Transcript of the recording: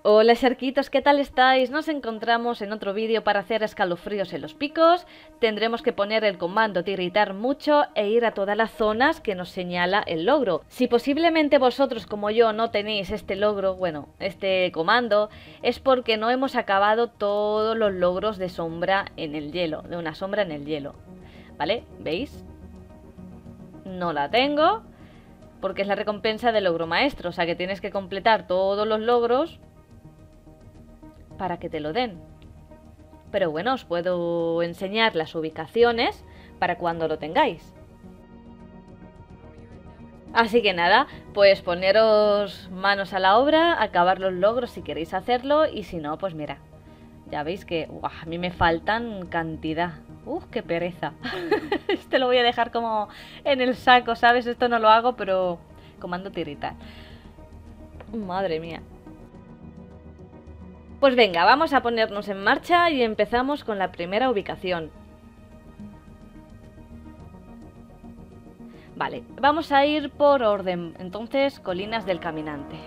Hola Sharkitos, ¿qué tal estáis? Nos encontramos en otro vídeo para hacer escalofríos en los picos. Tendremos que poner el comando de irritar mucho e ir a todas las zonas que nos señala el logro. Si posiblemente vosotros como yo no tenéis este logro, bueno, este comando, es porque no hemos acabado todos los logros de sombra en el hielo, de una sombra en el hielo. ¿Vale? ¿Veis? No la tengo porque es la recompensa del logro maestro, o sea que tienes que completar todos los logros para que te lo den. Pero bueno, os puedo enseñar las ubicaciones para cuando lo tengáis. Así que nada, pues poneros manos a la obra, acabar los logros si queréis hacerlo y si no, pues mira, ya veis que a mí me faltan cantidad. Qué pereza. Este lo voy a dejar como en el saco, ¿sabes? Esto no lo hago, pero comando tirita. Madre mía. Pues venga, vamos a ponernos en marcha y empezamos con la primera ubicación. Vale, vamos a ir por orden. Entonces, Colinas del Caminante.